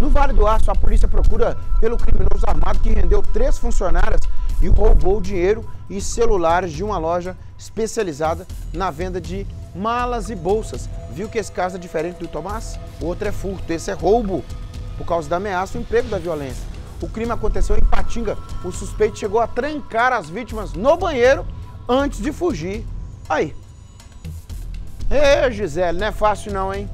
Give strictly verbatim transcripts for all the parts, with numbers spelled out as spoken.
No Vale do Aço, a polícia procura pelo criminoso armado que rendeu três funcionárias e roubou dinheiro e celulares de uma loja especializada na venda de malas e bolsas. Viu que esse caso é diferente do Tomás? O outro é furto, esse é roubo, por causa da ameaça e emprego da violência. O crime aconteceu em Patinga. O suspeito chegou a trancar as vítimas no banheiro antes de fugir. Aí. Ê, Gisele, não é fácil não, hein?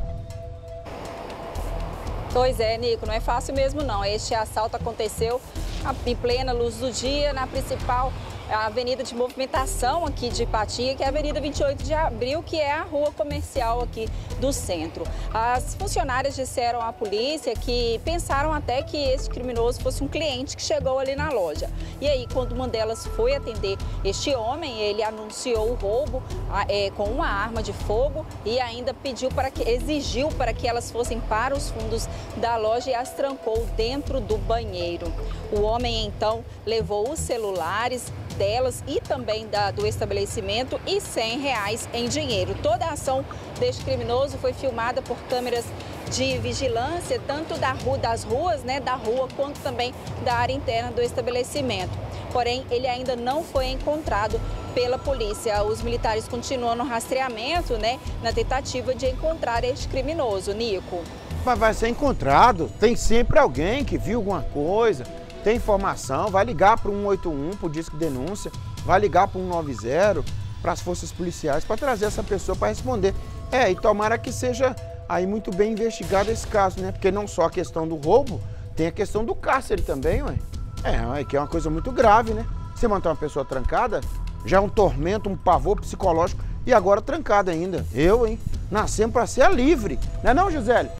Pois é, Nico, não é fácil mesmo não. Este assalto aconteceu em plena luz do dia, na principal avenida de movimentação aqui de Patinga, que é a Avenida vinte e oito de abril, que é a rua comercial aqui do centro. As funcionárias disseram à polícia que pensaram até que esse criminoso fosse um cliente que chegou ali na loja. E aí, quando uma delas foi atender este homem, ele anunciou o roubo é, com uma arma de fogo e ainda pediu para que, exigiu para que elas fossem para os fundos da loja e as trancou dentro do banheiro. O homem, então, levou os celulares delas e também da, do estabelecimento e cem reais em dinheiro. Toda a ação deste criminoso foi filmada por câmeras de vigilância, tanto da rua, das ruas, né, da rua, quanto também da área interna do estabelecimento. Porém, ele ainda não foi encontrado pela polícia. Os militares continuam no rastreamento, né, na tentativa de encontrar este criminoso. Nico. Mas vai ser encontrado. Tem sempre alguém que viu alguma coisa, tem informação, vai ligar para o um oito um, para o Disque Denúncia, vai ligar para o um nove zero, para as forças policiais, para trazer essa pessoa para responder. É, e tomara que seja aí muito bem investigado esse caso, né? Porque não só a questão do roubo, tem a questão do cárcere também, ué. É, que é uma coisa muito grave, né? Você manter uma pessoa trancada, já é um tormento, um pavor psicológico, e agora trancada ainda. Eu, hein? Nascemos para ser livre, não é não, Gisele?